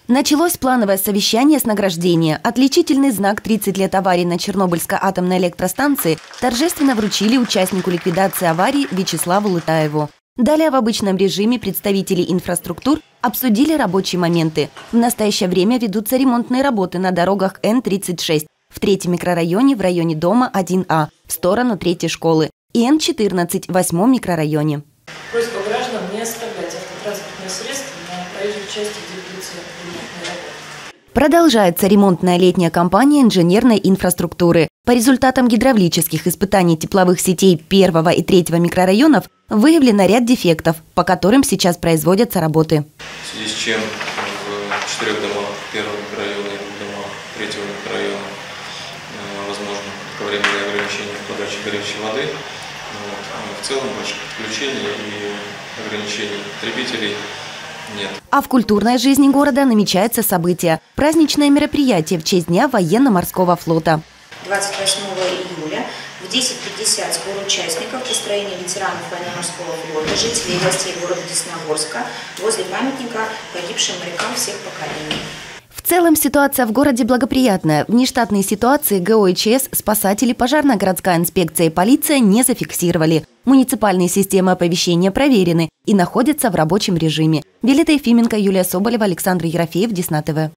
Началось плановое совещание с награждения. Отличительный знак «30 лет аварии на Чернобыльской атомной электростанции» торжественно вручили участнику ликвидации аварии Вячеславу Лытаеву. Далее в обычном режиме представители инфраструктур обсудили рабочие моменты. В настоящее время ведутся ремонтные работы на дорогах Н-36 в 3-м микрорайоне в районе дома 1А в сторону 3-й школы и Н-14 в 8-м микрорайоне. Просьба граждан не оставлять автотранспортные средства на проезжей части, где ведутся ремонтные работы. Продолжается ремонтная летняя кампания инженерной инфраструктуры. По результатам гидравлических испытаний тепловых сетей 1 и 3 микрорайонов выявлено ряд дефектов, по которым сейчас производятся работы. В связи с чем в 4 домах 1-го микрорайона и домах 3-го микрорайона возможно кратковременное ограничение в подаче горячей воды. В целом больших подключений и ограничений потребителей нет. А в культурной жизни города намечается событие – праздничное мероприятие в честь Дня военно-морского флота. 28 июля в 10:50 сбор участников построения ветеранов военно-морского флота, жителей и гостей города Десногорска возле памятника погибшим морякам всех поколений. В целом ситуация в городе благоприятная. Внештатные ситуации ГОИЧС, спасатели, пожарно-городская инспекция и полиция не зафиксировали. Муниципальные системы оповещения проверены и находятся в рабочем режиме. Виолетта Ефименко, Юлия Соболева, Александр Ерофеев, Десна ТВ.